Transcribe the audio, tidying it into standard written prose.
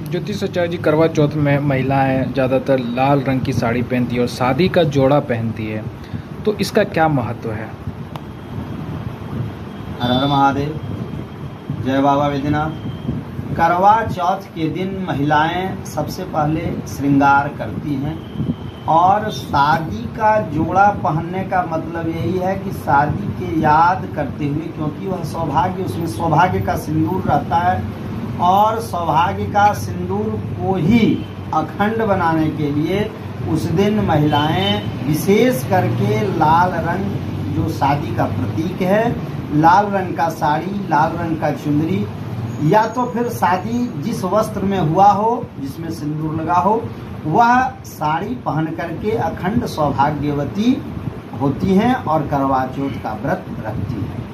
ज्योतिषाचार्य जी, करवा चौथ में महिलाएं ज़्यादातर लाल रंग की साड़ी पहनती है और शादी का जोड़ा पहनती है, तो इसका क्या महत्व है? हर हर महादेव, जय बाबा वैद्यनाथ। करवा चौथ के दिन महिलाएं सबसे पहले श्रृंगार करती हैं और शादी का जोड़ा पहनने का मतलब यही है कि शादी के याद करते हुए, क्योंकि वह सौभाग्य, उसमें सौभाग्य का सिंदूर रहता है और सौभाग्य का सिंदूर को ही अखंड बनाने के लिए उस दिन महिलाएं विशेष करके लाल रंग, जो शादी का प्रतीक है, लाल रंग का साड़ी, लाल रंग का चुंदरी, या तो फिर शादी जिस वस्त्र में हुआ हो, जिसमें सिंदूर लगा हो, वह साड़ी पहन करके अखंड सौभाग्यवती होती हैं और करवा चौथ का व्रत रखती हैं।